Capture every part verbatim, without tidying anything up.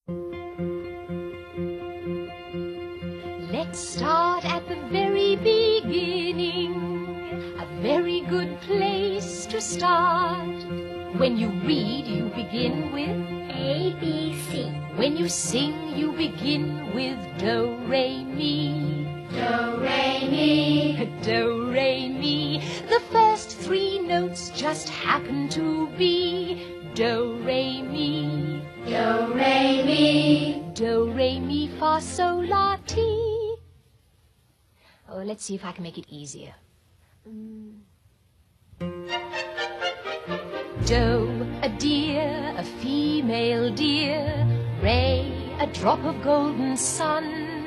Let's start at the very beginning. A very good place to start. When you read, you begin with A, B, C. When you sing, you begin with do, re, mi. Do, re, mi. Do, re, mi. The first three notes just happen to be do, re, mi. Do, re, mi. Do, re, mi, fa, sol, la, ti. Oh, let's see if I can make it easier. Mm. Do, a deer, a female deer. Re, a drop of golden sun.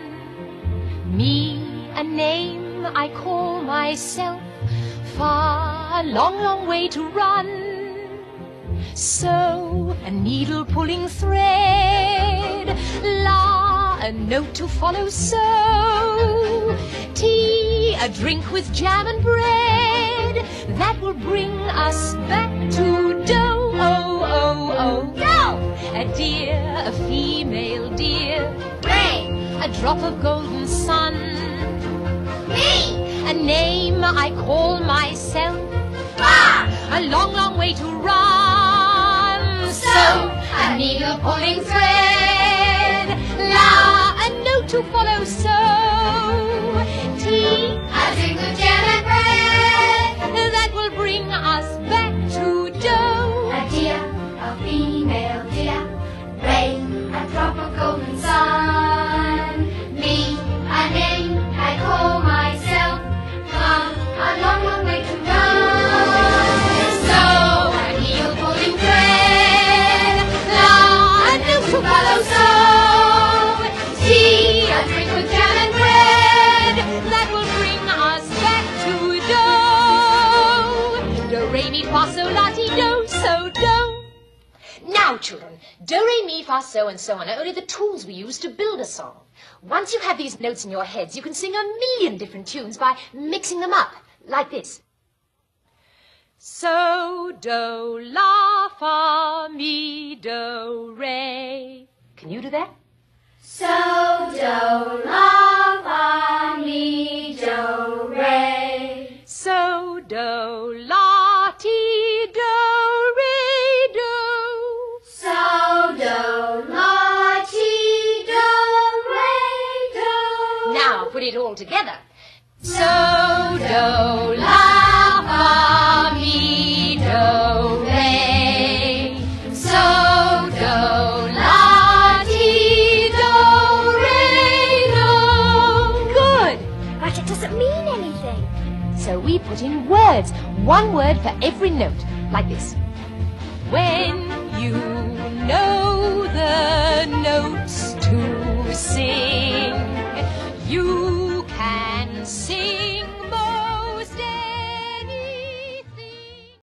Mi, a name I call myself. Fa, a long, long way to run. So, a needle pulling thread. La, a note to follow. So, tea, a drink with jam and bread. That will bring us back to do. Oh, oh, oh. Do. A deer, a female deer. Re. A drop of golden sun. Mi. A name I call myself. Fa. A long, long way to run. So, a needle pulling thread. La, a note to follow. So, tea, A drink with jam and bread. that will bring us back to do. A deer, a female deer. Re, a drop of golden sun. Mi, a name I call myself. Fa, a long, long way to run. So, a needle pulling thread. La, a note to follow. So, tea, a drink with jam and bread. That will bring us back to do. Do, re, mi, fa, sol, la, ti, do, so do. Now, children, do, re, mi, fa, so, and so on are only the tools we use to build a song. Once you have these notes in your heads, you can sing a million different tunes by mixing them up, like this. So, do, la, fa, mi, do, re. Can you do that? So, do, la, fa, mi, do, re. So, do, la, ti, do, re, do. So, do, la, ti, do, re, do. Now put it all together. So, do, la, fa, mi, do, re. So, do, la, ti, do, re, do. Good. But it doesn't mean anything. So we put in words, one word for every note, like this. When you know the notes to sing,